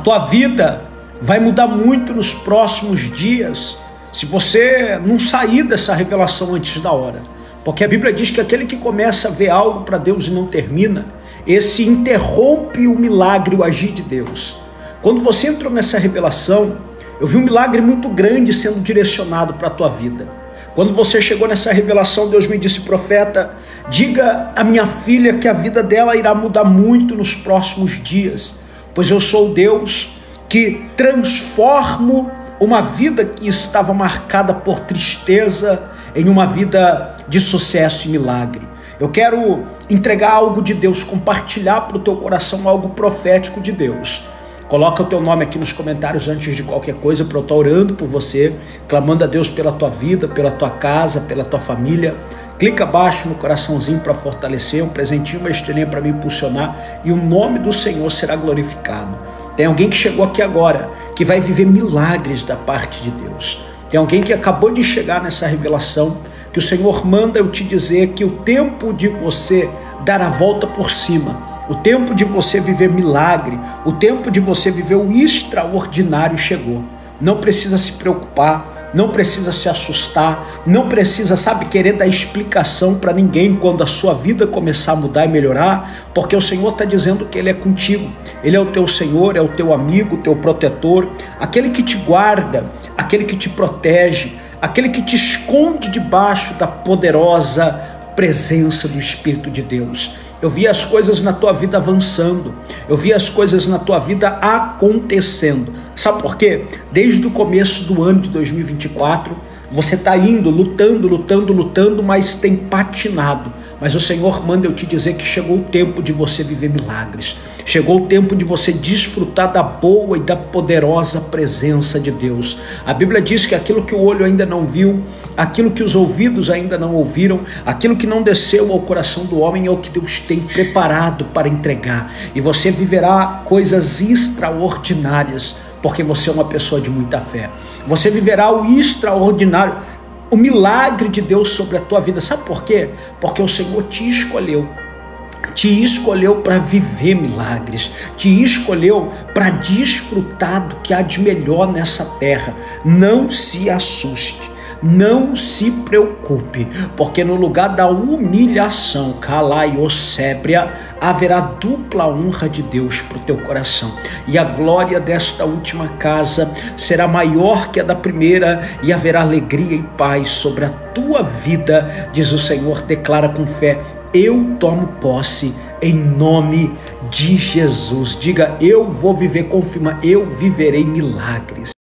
tua vida vai mudar muito nos próximos dias se você não sair dessa revelação antes da hora. Porque a Bíblia diz que aquele que começa a ver algo para Deus e não termina, esse interrompe o milagre, o agir de Deus. Quando você entrou nessa revelação, eu vi um milagre muito grande sendo direcionado para a tua vida. Quando você chegou nessa revelação, Deus me disse: profeta, diga à minha filha que a vida dela irá mudar muito nos próximos dias, pois eu sou o Deus que transformo uma vida que estava marcada por tristeza em uma vida de sucesso e milagre. Eu quero entregar algo de Deus, compartilhar para o teu coração algo profético de Deus. Coloca o teu nome aqui nos comentários antes de qualquer coisa, para eu estar orando por você, clamando a Deus pela tua vida, pela tua casa, pela tua família. Clica abaixo no coraçãozinho para fortalecer, um presentinho, uma estrelinha para me impulsionar, e o nome do Senhor será glorificado. Tem alguém que chegou aqui agora, que vai viver milagres da parte de Deus. Tem alguém que acabou de chegar nessa revelação, que o Senhor manda eu te dizer que o tempo de você dar a volta por cima, o tempo de você viver milagre, o tempo de você viver o extraordinário chegou. Não precisa se preocupar, não precisa se assustar, não precisa, querer dar explicação para ninguém quando a sua vida começar a mudar e melhorar, porque o Senhor está dizendo que Ele é contigo. Ele é o teu Senhor, é o teu amigo, o teu protetor, aquele que te guarda, aquele que te protege, aquele que te esconde debaixo da poderosa presença do Espírito de Deus. Eu vi as coisas na tua vida avançando, eu vi as coisas na tua vida acontecendo. Sabe por quê? Desde o começo do ano de 2024, você está indo, lutando, mas tem patinado. Mas o Senhor manda eu te dizer que chegou o tempo de você viver milagres. Chegou o tempo de você desfrutar da boa e da poderosa presença de Deus. A Bíblia diz que aquilo que o olho ainda não viu, aquilo que os ouvidos ainda não ouviram, aquilo que não desceu ao coração do homem é o que Deus tem preparado para entregar. E você viverá coisas extraordinárias, porque você é uma pessoa de muita fé. Você viverá o extraordinário, o milagre de Deus sobre a tua vida. Sabe por quê? Porque o Senhor te escolheu para viver milagres, te escolheu para desfrutar do que há de melhor nessa terra. Não se assuste, não se preocupe, porque no lugar da humilhação, calaiosébria, haverá dupla honra de Deus para o teu coração. E a glória desta última casa será maior que a da primeira, e haverá alegria e paz sobre a tua vida, diz o Senhor. Declara com fé: eu tomo posse em nome de Jesus. Diga: eu vou viver, confirma: eu viverei milagres.